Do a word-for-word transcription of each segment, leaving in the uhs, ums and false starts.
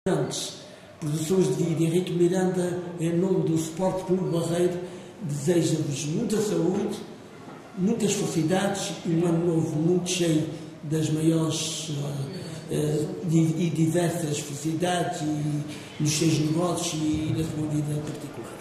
Antes, produções de vídeo, Henrique Miranda, em nome do Sport Clube Barreiro, deseja-vos muita saúde, muitas felicidades e um ano novo muito cheio das maiores uh, uh, e diversas felicidades e nos seus negócios e na sua vida em particular.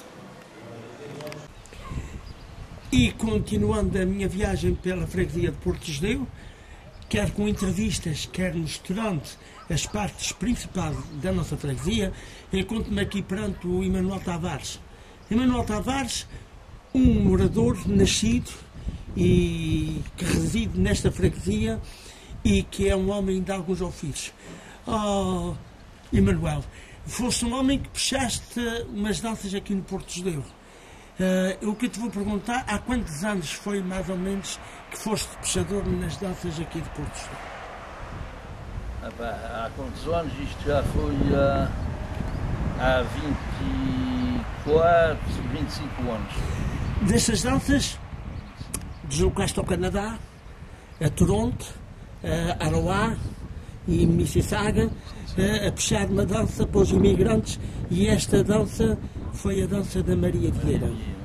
E continuando a minha viagem pela freguesia de Porto Gesdeu, quer com entrevistas, quer mostrando as partes principais da nossa freguesia, encontro-me aqui perante o Emanuel Tavares. Emanuel Tavares, um morador nascido e que reside nesta freguesia e que é um homem de alguns ofícios. Oh, Emanuel, foste um homem que puxaste umas danças aqui no Porto Gesdeu. Uh, o que eu te vou perguntar, há quantos anos foi mais ou menos que foste puxador nas danças aqui de Porto Gesdeu? Há quantos anos? Isto já foi uh, há vinte e quatro, vinte e cinco anos. Destas danças, deslocaste ao Canadá, a Toronto, a Aroá e Mississauga, uh, a puxar uma dança para os imigrantes, e esta dança foi a dança da Maria Vieira.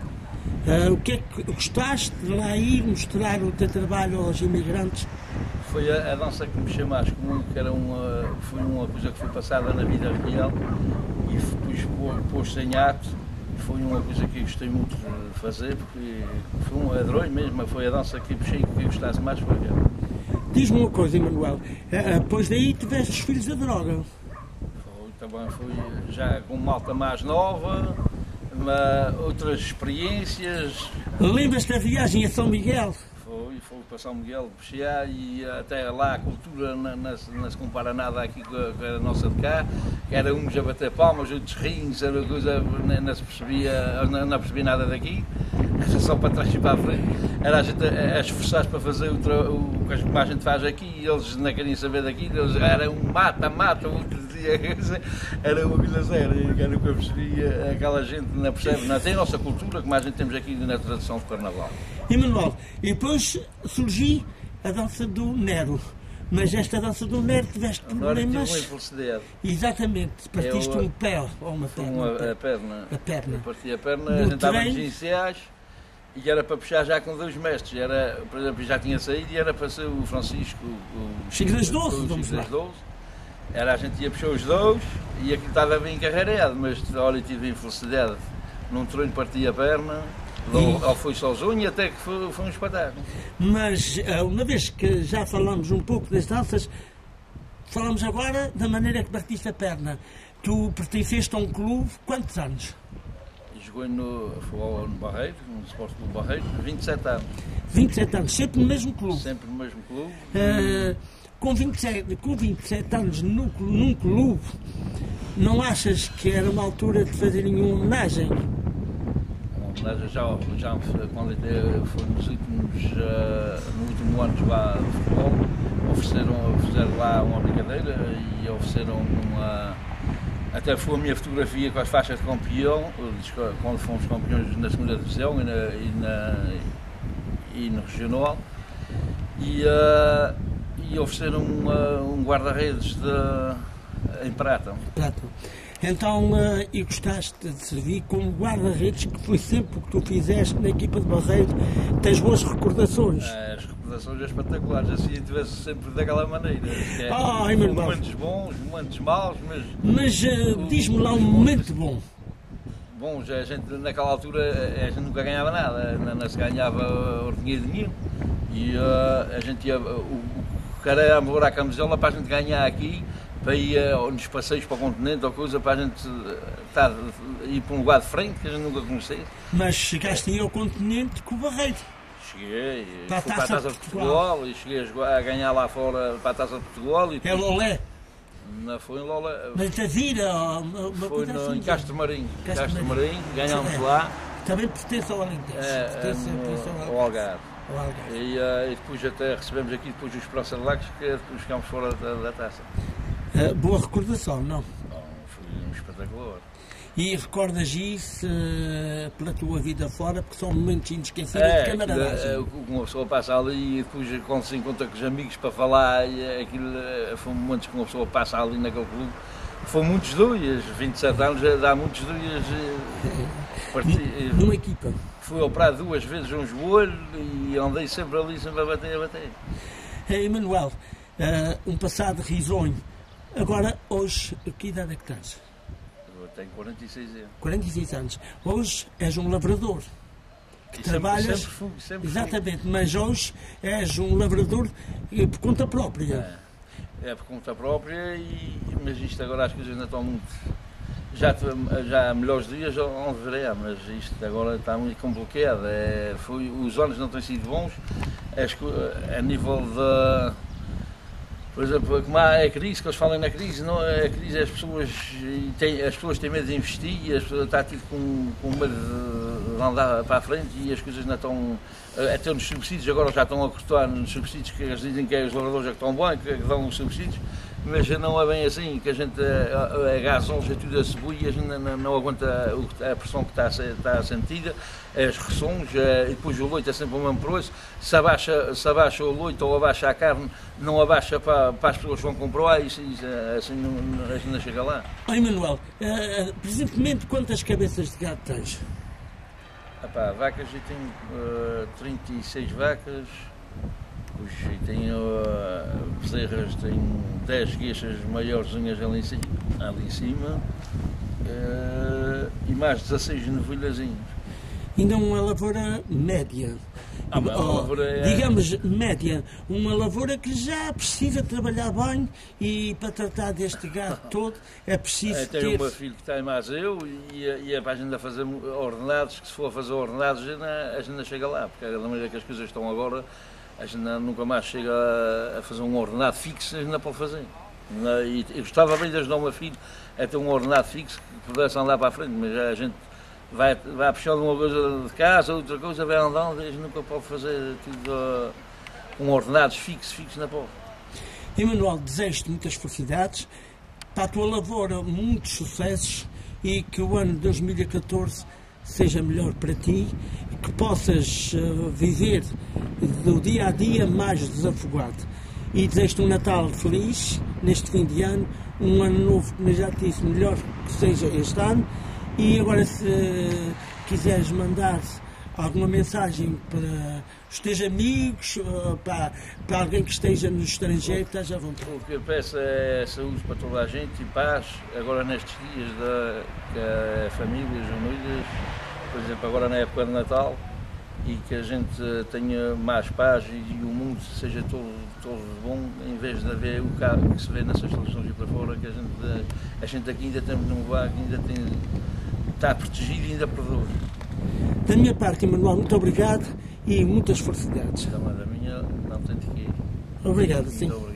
Uh, o que é que gostaste de lá ir mostrar o teu trabalho aos imigrantes? Foi a, a dança que me mexeu mais comum, que era uma, foi uma coisa que foi passada na vida real e depois pôs-se em ato. Foi uma coisa que eu gostei muito de fazer, porque foi um adorei mesmo, foi a dança que puxei que eu gostasse mais. Foi aquela. Diz-me uma coisa, Emanuel, uh, depois daí tiveste os filhos da droga? Foi, também foi já com malta mais nova, uma, outras experiências. Lembras-te da viagem a São Miguel? Foi, foi para São Miguel de Puxar e até lá a cultura não, não, não se compara nada aqui com a, com a nossa de cá, que era uns a bater palmas, outros rins, era coisa, não, não se percebia, não, não percebia nada daqui, era só para trás e para a frente, era a gente a, a esforçar para fazer o, o, o que a gente faz aqui e eles não queriam saber daqui, eles, era um mata, mata, outro dizia, era uma coisa séria, que era o que eu percebia, aquela gente não percebe, não tem a nossa cultura, como a gente temos aqui na tradição do Carnaval. Emanuel, e depois surgiu a dança do Nero, mas esta dança do Nero tiveste problemas. Tive uma infelicidade. Exatamente, partiste eu, um pé ou uma perna. Uma, a perna. A perna. Eu parti a perna, a gente estava nos iniciais e era para puxar já com dois mestres. Era, por exemplo, já tinha saído e era para ser o Francisco. O Chico das Doze, o vamos Chico lá. Das Doze. Era, a gente ia puxar os dois e aquilo estava bem encarreirado, mas olha, tive a infelicidade. Num treino parti a perna. Ou foi sozinho e até que foi, foi um espetáculo. Mas, uma vez que já falamos um pouco das danças, falamos agora da maneira que partiste a perna. Tu pertenceste a um clube, quantos anos? Joguei no, no Barreiro, no Sport Clube Barreiro, vinte e sete anos. vinte e sete anos, sempre no mesmo clube? Sempre no mesmo clube. Uh, com, vinte e sete, com vinte e sete anos no, num clube, não achas que era uma altura de fazer nenhuma homenagem? Já, já quando foi nos últimos, uh, no último ano de jogar futebol, ofereceram, fizeram lá uma brincadeira e ofereceram uma. Até foi a minha fotografia com as faixas de campeão, quando fomos campeões na segunda divisão e, na, e, na, e no regional. E, uh, e ofereceram uma, um guarda-redes em prata. Prata. Então, uh, e gostaste de servir como guarda-redes, que foi sempre o que tu fizeste na equipa de Barreiro, tens boas recordações? As recordações espetaculares, assim, tivesse sempre daquela maneira. É, ah, momentos bons, momentos maus, mas... Mas uh, diz-me lá um momento bom. Bom, já a gente, naquela altura, a gente nunca ganhava nada, não, não se ganhava dinheiro nenhum, e uh, a gente ia... O, o cara ia embora a camisola para a gente ganhar aqui, para ir nos passeios para o continente ou coisa, para a gente estar, ir para um lugar de frente que a gente nunca conhecia. Mas chegaste a ir ao continente com o Barreiro? Cheguei, para fui para a Taça de Portugal. Portugal e cheguei a ganhar lá fora para a Taça de Portugal. E é Lolé? Não foi em Lolé. Mas da Vira? Uma foi no, assim, em Castro Marinho. Castro, Castro Marinho, Marinho, ganhámos lá. Também pertence ao Alentejo. É, pertence, é, pertence ao ao Algarve. Ao Algarve. E, uh, e depois até recebemos aqui depois os Esperança de Lagos, que depois ficámos fora da, da taça. Uh, boa recordação, não? Bom, foi um espetacular. E recordas isso uh, pela tua vida fora, porque são momentos inesquecíveis é, de camaradagem. É, uma pessoa passa ali e depois quando se encontra com os amigos para falar, e aquilo, foi momentos que uma pessoa passa ali naquele clube, Foi muitos dias, vinte e sete anos, dá muitos dias. Parti, numa equipa. Fui operado duas vezes um joelho e andei sempre ali, sempre a bater, a bater. Hey, Emanuel, uh, um passado risonho. Agora, hoje, que idade é que tens? Eu tenho quarenta e seis anos. quarenta e seis anos. Hoje és um lavrador. Que sempre, trabalhas. Sempre fui, sempre exatamente, fui. mas hoje és um lavrador por conta própria. É, é por conta própria, e, mas isto agora as coisas ainda estão muito. Já, já há melhores dias onde verei, mas isto agora está muito complicado. É, foi, os anos não têm sido bons, é, a nível da. Por exemplo, como há a crise, que eles falam na crise, não, a crise as pessoas têm, as pessoas têm medo de investir, as pessoas estão tipo, com, com medo de andar para a frente e as coisas ainda estão. Até nos subsídios agora já estão a cortar nos subsídios, que eles dizem que os lavradores é que estão bem, que dão os subsídios, mas não é bem assim, que a gente, a, a gasóleo e tudo a subir e a gente não, não aguenta a pressão que está a, ser, está a sentida, as ressons, e depois o leite é sempre o mesmo preço, se abaixa, se abaixa o leite ou abaixa a carne, não abaixa para, para as pessoas que vão comprar, isso, isso, assim não, a gente não chega lá. Oi, Manuel, uh, presentemente quantas cabeças de gado tens? Epá, vacas, eu tenho uh, trinta e seis vacas, e tenho uh, bezerras, tenho dez gueixas maiorzinhas ali em cima, ali em cima uh, e mais dezasseis novilhazinhos. Ainda uma lavoura média. Ah, uma oh, lavoura é... Digamos média, uma lavoura que já precisa trabalhar bem e para tratar deste gado todo é preciso é, ter... Tenho o meu filho que tem mais eu e, e é para a gente fazer ordenados, que se for fazer ordenados a gente, a gente não chega lá, porque da maneira que as coisas estão agora a gente nunca mais chega a fazer um ordenado fixo, a gente não pode fazer. E eu gostava bem de ajudar o meu filho a ter um ordenado fixo que pudesse andar para a frente, mas a gente vai, vai puxando uma coisa de casa, outra coisa, vai andando, a gente nunca pode fazer tudo uh, um ordenados fixos, fixos na pode. Emanuel, desejo-te muitas felicidades, para a tua lavoura muitos sucessos e que o ano de dois mil e catorze seja melhor para ti e que possas uh, viver do dia a dia mais desafogado. E desejo-te um Natal feliz neste fim de ano, um ano novo, como já te disse, melhor que seja este ano. E agora, se quiseres mandar alguma mensagem para os teus amigos, para, para alguém que esteja no estrangeiro, estás à vontade. O que eu peço é saúde para toda a gente e paz, agora nestes dias da que a famílias unidas, por exemplo, agora na época de Natal, e que a gente tenha mais paz e o mundo seja todo, todo bom, em vez de haver o carro que se vê nessas televisões e para fora, que a gente, a gente aqui ainda tem um lugar que ainda tem, está protegido e ainda perdoa. Da minha parte, Emanuel, muito obrigado e muitas felicidades. Também da minha, não tem de quê. Obrigado, sim. Muito obrigado.